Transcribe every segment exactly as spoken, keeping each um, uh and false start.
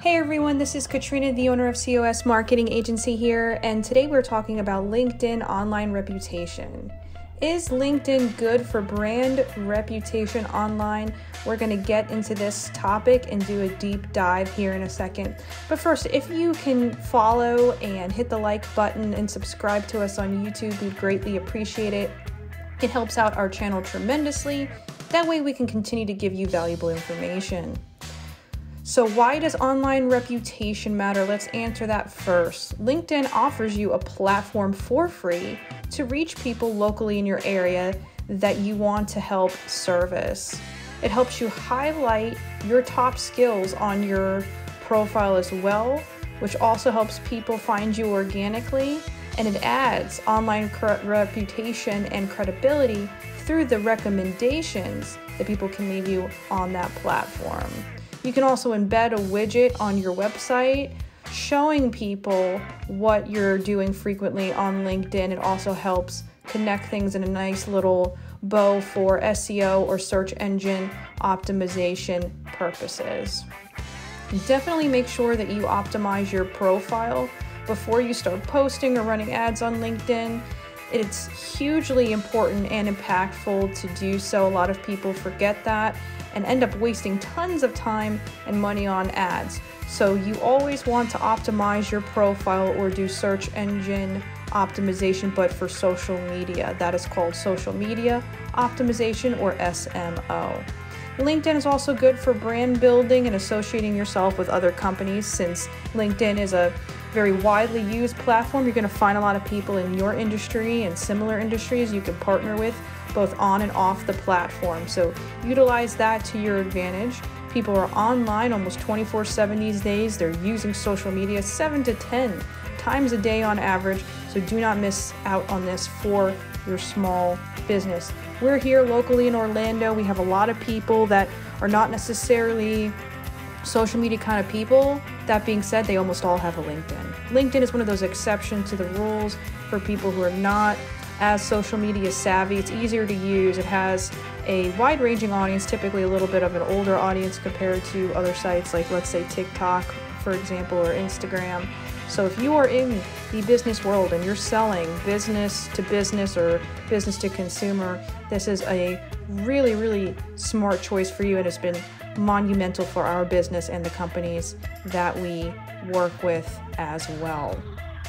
Hey everyone, this is Katrina, the owner of C O S Marketing Agency here, and today we're talking about LinkedIn online reputation. Is LinkedIn good for brand reputation online? We're going to get into this topic and do a deep dive here in a second. But first, if you can follow and hit the like button and subscribe to us on YouTube, we'd greatly appreciate it. It helps out our channel tremendously. That way we can continue to give you valuable information. So why does online reputation matter? Let's answer that first. LinkedIn offers you a platform for free to reach people locally in your area that you want to help service. It helps you highlight your top skills on your profile as well, which also helps people find you organically, and it adds online reputation and credibility through the recommendations that people can leave you on that platform. You can also embed a widget on your website showing people what you're doing frequently on LinkedIn. It also helps connect things in a nice little bow for S E O or search engine optimization purposes. Definitely make sure that you optimize your profile before you start posting or running ads on LinkedIn. It's hugely important and impactful to do so. A lot of people forget that and end up wasting tons of time and money on ads. So you always want to optimize your profile or do search engine optimization, but for social media. That is called social media optimization, or S M O. LinkedIn is also good for brand building and associating yourself with other companies. Since LinkedIn is a very widely used platform, you're going to find a lot of people in your industry and similar industries you can partner with both on and off the platform. So utilize that to your advantage. People are online almost twenty-four seven these days. They're using social media seven to ten times a day on average. So do not miss out on this for your small business. We're here locally in Orlando. We have a lot of people that are not necessarily social media kind of people. That being said, they almost all have a LinkedIn. LinkedIn is one of those exceptions to the rules for people who are not as social media savvy. It's easier to use. It has a wide-ranging audience, typically a little bit of an older audience compared to other sites like, let's say, TikTok, for example, or Instagram. So if you are in the business world and you're selling business to business or business to consumer, this is a really, really smart choice for you, and it's been monumental for our business and the companies that we work with as well.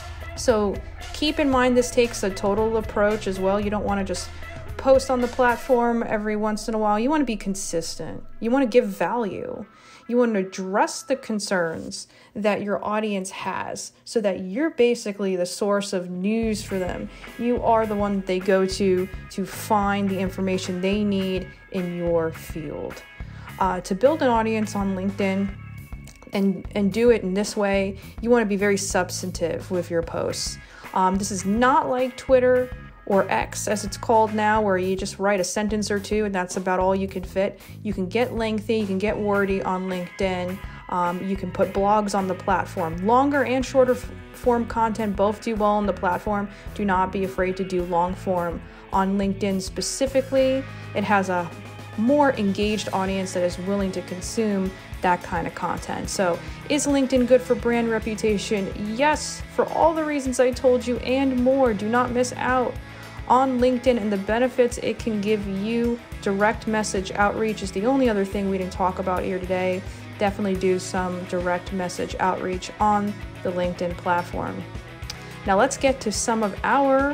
So keep in mind, this takes a total approach as well. You don't want to just post on the platform every once in a while. You want to be consistent. You want to give value. You want to address the concerns that your audience has so that you're basically the source of news for them. You are the one that they go to to find the information they need in your field. Uh, to build an audience on LinkedIn and, and do it in this way, you want to be very substantive with your posts. Um, this is not like Twitter or X, as it's called now, where you just write a sentence or two and that's about all you can fit. You can get lengthy, you can get wordy on LinkedIn. Um, you can put blogs on the platform. Longer and shorter f- form content both do well on the platform. Do not be afraid to do long form on LinkedIn specifically. It has a more engaged audience that is willing to consume that kind of content. So is LinkedIn good for brand reputation? Yes, for all the reasons I told you and more. Do not miss out on LinkedIn and the benefits it can give you. Direct message outreach is the only other thing we didn't talk about here today. Definitely do some direct message outreach on the LinkedIn platform. Now let's get to some of our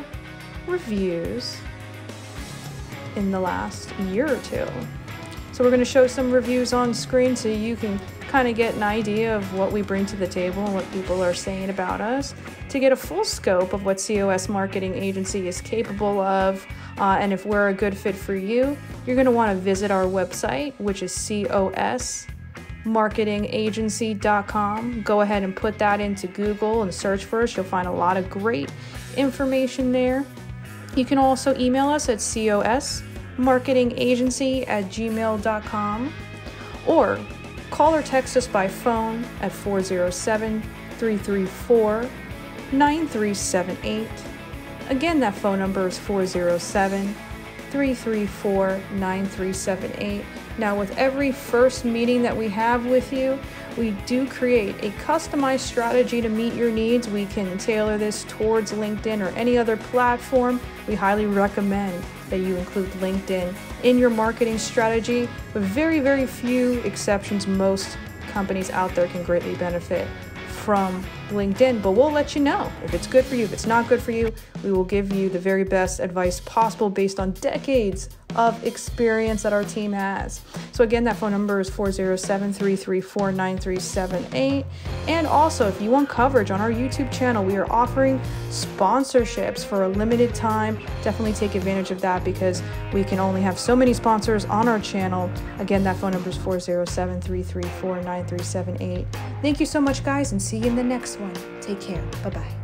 reviews in the last year or two. So we're going to show some reviews on screen so you can kind of get an idea of what we bring to the table and what people are saying about us, to get a full scope of what C O S Marketing Agency is capable of. Uh, and if we're a good fit for you, you're going to want to visit our website, which is C O S marketing agency dot com. Go ahead and put that into Google and search for us. You'll find a lot of great information there. You can also email us at C O S marketing agency at gmail dot com, or call or text us by phone at four oh seven, three three four, nine three seven eight. Again, that phone number is four oh seven, three three four, nine three seven eight. Now, with every first meeting that we have with you, we do create a customized strategy to meet your needs. We can tailor this towards LinkedIn or any other platform. We highly recommend that you include LinkedIn in your marketing strategy. With very, very few exceptions, most companies out there can greatly benefit from LinkedIn, but we'll let you know if it's good for you. If it's not good for you, we will give you the very best advice possible based on decades of experience that our team has. So again, that phone number is four oh seven, three three four, nine three seven eight. And also, if you want coverage on our YouTube channel, we are offering sponsorships for a limited time. Definitely take advantage of that because we can only have so many sponsors on our channel. Again, that phone number is four oh seven, three three four, nine three seven eight. Thank you so much, guys, and see you in the next one. Take care. Bye-bye.